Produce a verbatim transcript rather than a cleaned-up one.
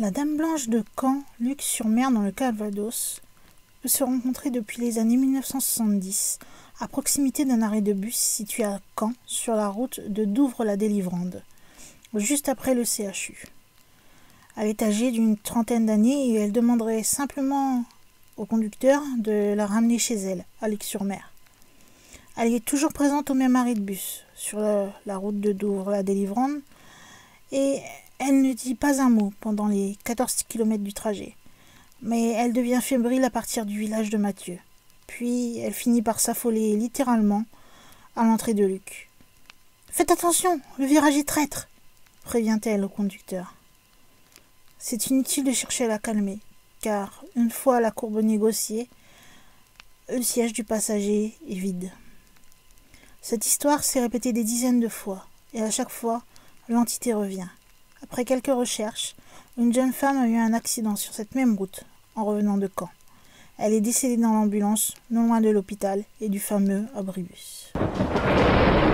La Dame Blanche de Caen, Luc-sur-Mer dans le Calvados, peut se rencontrer depuis les années mille neuf cent soixante-dix, à proximité d'un arrêt de bus situé à Caen, sur la route de Douvres-la-Délivrande, juste après le C H U. Elle est âgée d'une trentaine d'années et elle demanderait simplement au conducteur de la ramener chez elle, à Luc-sur-Mer. Elle est toujours présente au même arrêt de bus, sur la, la route de Douvres-la-Délivrande, et elle ne dit pas un mot pendant les quatorze kilomètres du trajet. Mais elle devient fébrile à partir du village de Mathieu. Puis elle finit par s'affoler littéralement à l'entrée de Luc. « Faites attention, le virage est traître !» prévient-elle au conducteur. C'est inutile de chercher à la calmer, car une fois la courbe négociée, le siège du passager est vide. Cette histoire s'est répétée des dizaines de fois, et à chaque fois, l'entité revient. Après quelques recherches, une jeune femme a eu un accident sur cette même route, en revenant de Caen. Elle est décédée dans l'ambulance, non loin de l'hôpital et du fameux abribus.